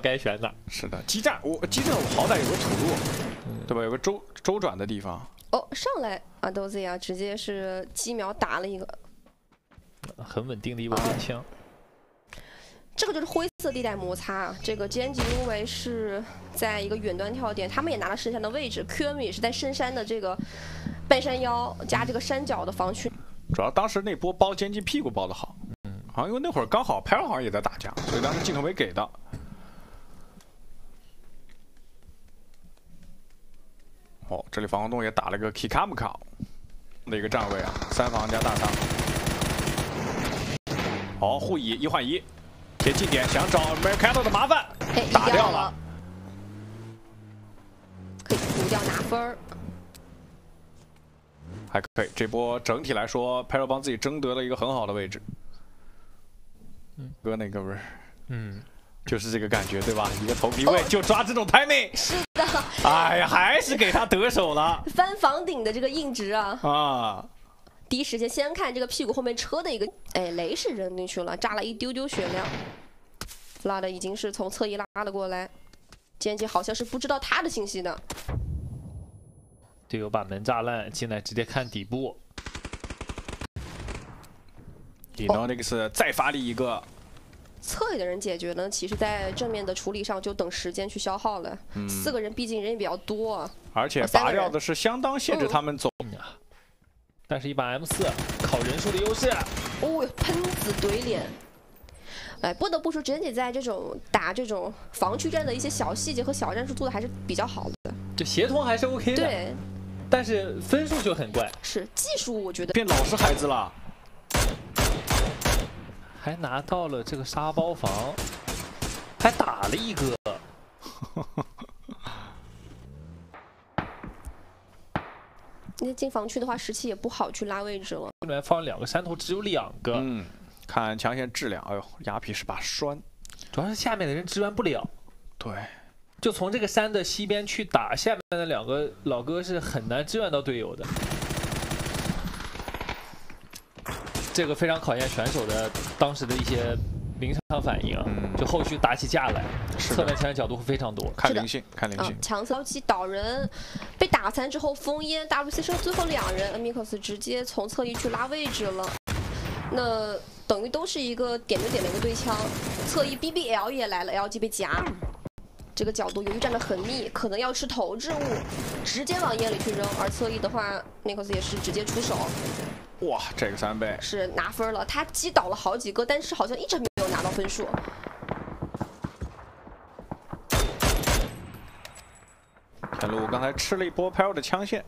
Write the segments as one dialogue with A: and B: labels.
A: 该选哪。
B: 是的，基站我好歹有个土路，对吧？有个周转的地方。
C: 哦，上来啊，豆子呀，直接是鸡秒打了一个，
A: 很稳定的一把步枪。
C: 这个就是灰色地带摩擦啊。这个 GNG 因为是在一个远端跳点，他们也拿了深山的位置 ，QM 也是在深山的这个半山腰加这个山脚的防区。
B: 主要当时那波包GNG屁股包得好，好像因为那会儿刚好 Pearl 好像也在打架，所以当时镜头没给到。哦，这里防空洞也打了个 Kikamka 的一个站位啊，3防加大伤。好，互倚1换1。 贴近点，想找 Mercado 的麻烦，打掉了，
C: 可以补掉拿分儿，
B: 还可以。这波整体来说 ，Pearl 帮自己争得了一个很好的位置。哥那个不是，就是这个感觉，对吧？一个头皮位就抓这种 timing，
C: 是的。
B: 哎呀，还是给他得手了，
C: 翻房顶的这个硬直啊！
B: 啊。
C: 第一时间先看这个屁股后面车的一个，哎，雷是扔进去了，炸了一丢丢血量。拉的已经是从侧翼拉了过来，GNG好像是不知道他的信息的。
A: 队友把门炸烂，进来直接看底部。
B: Inonix 再发力一个，
C: 侧翼的人解决呢，其实在正面的处理上就等时间去消耗了。4个人毕竟人也比较多啊，
B: 而且拔掉的是相当限制他们走。
A: 但是一把 M4靠人数的优势。
C: 哦，喷子怼脸。哎，不得不说，GNG在这种打这种防区战的一些小细节和小战术做的还是比较好的。
A: 这协同还是 OK 的。
C: 对。
A: 但是分数就很怪。
C: 是技术，我觉得
B: 变老实孩子了。
A: 还拿到了这个沙包房，还打了一个。
C: 那进防区的话，17也不好去拉位置了。
A: 这里面放2个山头，只有2个。
B: 看强线质量，哎呦，牙皮是把栓，
A: 主要是下面的人支援不了。
B: 对，
A: 就从这个山的西边去打，下面的2个老哥是很难支援到队友的。这个非常考验选手的当时的一些临场反应，就后续打起架来，侧面前沿角度会非常多，
B: 看灵性，看灵性。
C: 强操击倒人被打残之后封烟 ，WC 剩最后2人 ，Amicus 直接从侧翼去拉位置了。那等于都是一个点对点的一个对枪，侧翼 BBL 也来了 ，LG 被夹。这个角度由于站得很密，可能要吃投掷物，直接往烟里去扔。而侧翼的话 ，Amicus 也是直接出手。
B: 哇，这个3倍
C: 是拿分了，他击倒了好几个，但是好像一直没有拿到分数。
B: 天路刚才吃了一波 Pearl 的枪线，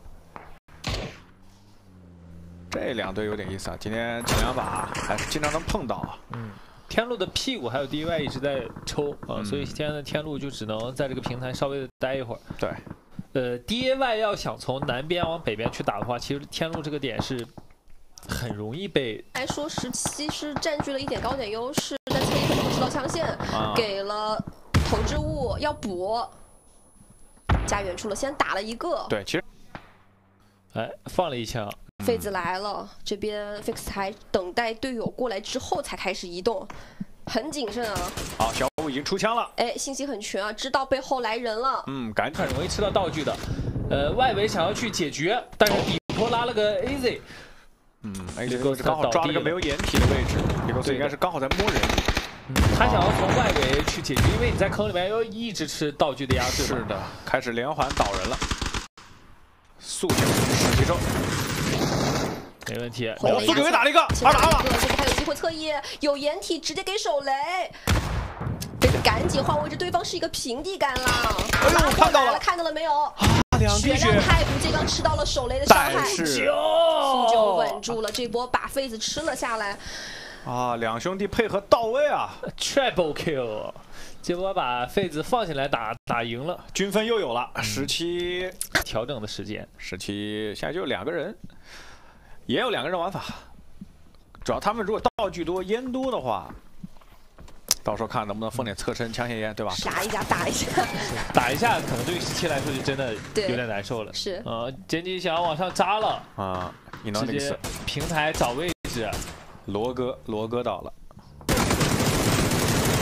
B: 这2队有点意思啊！今天前2把还是经常能碰到啊。
A: 天路的屁股还有 DY 一直在抽啊，所以今天的天路就只能在这个平台稍微的待一会儿。
B: 对。
A: DY 要想从南边往北边去打的话，其实天路这个点是很容易被。
C: 来说17是占据了一点高点优势，但侧翼可能吃到枪线，给了投掷物要补。加远处了，先打了一个。
B: 对，其实，
A: 哎，放了一枪。
C: 痱子来了，这边 Fix 还等待队友过来之后才开始移动，很谨慎啊。
B: 好，小五已经出枪了。
C: 哎，信息很全啊，知道背后来人了。
A: 赶紧很容易吃到道具的。外围想要去解决，但是底坡拉了个 AZ。
B: AZ 刚好抓了个没有掩体的位置，这个应该是刚好在摸人。
A: 他想要从外围去解决，因为你在坑里面要一直吃道具的压制。
B: 是的，开始连环倒人了。速球10击中，
A: 没问题。
B: 速球也打了一个，2打2了。
C: 这个还有机会侧翼，有掩体直接给手雷。赶紧换位置，对方是一个平地干浪。
B: 哎呦，看到了，
C: 看到了没有？
B: 2滴血，
C: 太不健康，吃到了手雷的伤害，
B: 速
C: 球稳住了，这波把痱子吃了下来。
B: 2兄弟配合到位啊
A: ，Triple Kill， 这波把痱子放进来打赢了，
B: 均分又有了17，
A: 调整的时间
B: 17，现在就2个人，也有2个人玩法，主要他们如果道具多、烟多的话。 到时候看能不能封点侧身枪械烟，对吧？
C: 杀一下，打一下，
A: 打一下，可能对于17来说就真的有点难受了。
C: 是，
A: GNG想要往上扎了
B: 啊，
A: 直接平台找位置，
B: 罗哥倒了，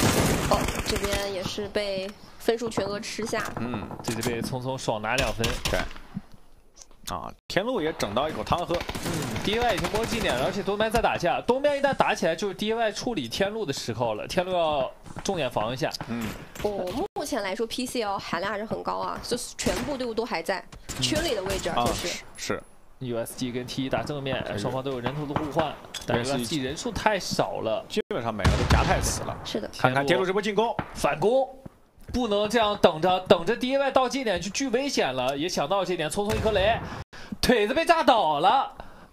C: 哦，这边也是被分数全额吃下。
A: 这就被匆匆爽拿2分。
B: 对。啊，天路也整到一口汤喝。
A: DY 已经摸近点了，而且东边在打架，东边一旦打起来就是 DY 处理天路的时候了，天路要重点防一下。
C: 目前来说 PCL 含量还是很高啊，就是全部队伍都还在圈里的位置，而且
B: 是。
A: USG 跟 T1打正面，双方都有人头的互换，但 USG 人数太少了，
B: 基本上每个都夹太死了。
C: 是的，
B: 看看天路这波进攻，
A: 反攻。 不能这样等着 DY 到近点去巨危险了，也想到这点，匆匆一颗雷，腿子被炸倒了，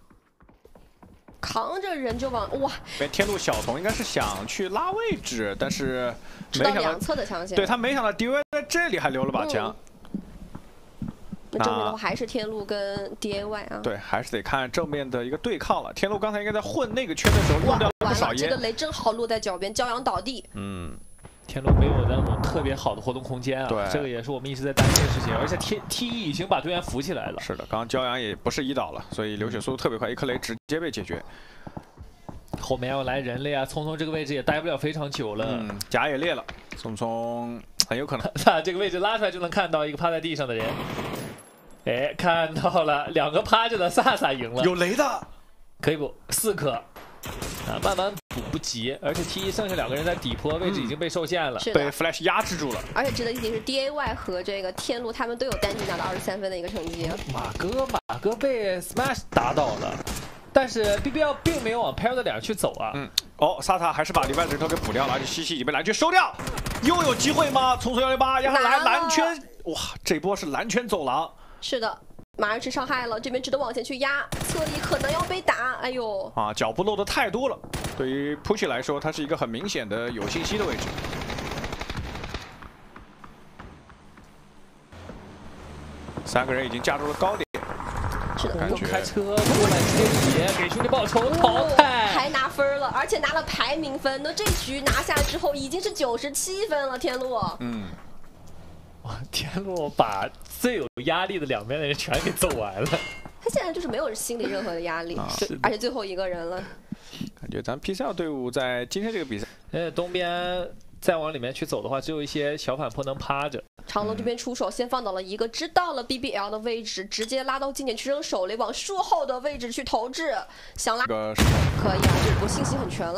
C: 扛着人就往哇！
B: 天路小童应该是想去拉位置，但是
C: 知道两侧的枪线，
B: 对他没想到 DY 在这里还留了把枪。
C: 那正面的话还是天路跟 DAY 啊。
B: 对，还是得看正面的一个对抗了。天路刚才应该在混那个圈的时候用掉了不少烟，
C: 这个雷正好落在脚边，骄阳倒地。
A: 天路没有那种特别好的活动空间啊，
B: 对，
A: 这个也是我们一直在担心的事情。而且 T1已经把队员扶起来了。
B: 是的，刚刚骄阳也不是1倒了，所以流血速度特别快，一颗雷直接被解决。
A: 后面要来人了呀，匆匆这个位置也待不了非常久了。
B: 甲也裂了，匆匆很有可能
A: 把这个位置拉出来就能看到一个趴在地上的人。哎，看到了，2个趴着的萨萨赢了。
B: 有雷的，
A: 可以补4颗。 啊，慢慢补不急，而且 T1剩下2个人在底坡位置已经被受限了，
B: 被 Flash 压制住了。
C: 而且值得一提是 DAY 和这个天路他们都有单局拿到23分的一个成绩。
A: 马哥被 Smash 打倒了，但是 BBL 并没有往 Pair 的脸去走啊。
B: 萨塔还是把里外人头给补掉了，而且西西已经被蓝圈收掉，又有机会吗？匆匆108压下来，蓝圈，哇，这波是蓝圈走廊。
C: 是的。 马上吃伤害了，这边只能往前去压，侧立可能要被打，哎呦！
B: 啊，脚步漏的太多了。对于 Push 来说，它是一个很明显的有信息的位置。3个人已经架住了高点，
C: 是的，
B: 感觉
A: 开车过来接野，给兄弟报仇，淘汰，
C: 还拿分了，而且拿了排名分。那这局拿下之后已经是97分了，天路。
A: 哇，天路把最有压力的2边的人全给揍完了。
C: 他现在就是没有心理任何的压力，而且最后一个人了。
B: 感觉咱 PCL 队伍在今天这个比赛，
A: 东边再往里面去走的话，只有一些小反坡能趴着。
C: 长龙这边出手，先放倒了一个，知道了 BBL 的位置，直接拉到近点去扔手雷，往术后的位置去投掷，想拉可以啊，这波信息很全了。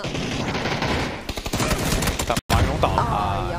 B: 但马勇倒了。
C: 哎呀！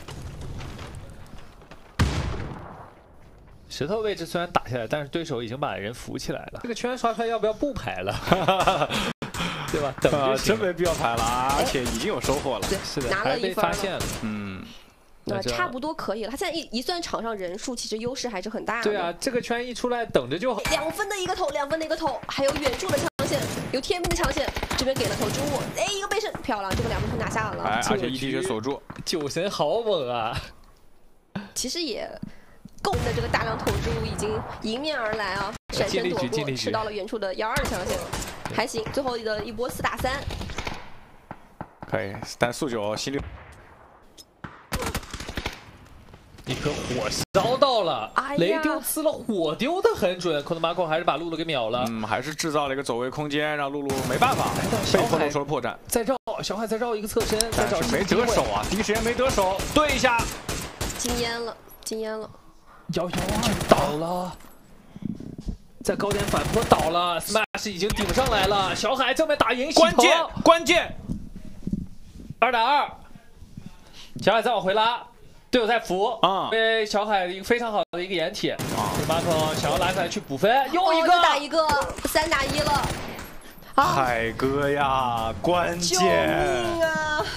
A: 石头位置虽然打下来，但是对手已经把人扶起来了。这个圈刷出来要不要不排了？对吧？等就
B: 真没必要排了，而且已经有收获了。
C: 对，
A: 是的，
C: 拿了1分
A: 发现了。
C: 那差不多可以了。他现在一算场上人数，其实优势还是很大的。
A: 对啊，这个圈一出来，等着就好。
C: 2分的一个头，2分的一个头，还有远处的枪线，有天边的枪线，这边给了投掷物，哎，一个背身，漂亮，这个2分头拿下了。
B: 哎，而且一滴血锁住，
A: 酒神好猛啊！
C: 其实也。 够的这个大量投掷物已经迎面而来啊！闪身躲过，吃到了远处的1-2的枪线，还行。最后的一波4打3，
B: 可以。但速九心率，
A: 一颗火烧到了，雷丢呲了，火丢的很准。可能马口还是把露露给秒了，
B: 还是制造了一个走位空间，让露露没办法，被迫露出了破绽。
A: 再绕，小海再绕一个侧身，再找
B: 没得手啊！第一时间没得手，对一下，
C: 惊烟了，惊烟了。
A: 112倒了，在高点反坡倒了 ，Smash 已经顶上来了，小海正面打赢，
B: 关键
A: ，2打2，小海再往回拉，队友在扶被小海一个非常好的一个掩体，马可想要拉下来去补分，又一个
C: 打一个，3打1了，
B: 海哥呀，关键！
C: 救命啊！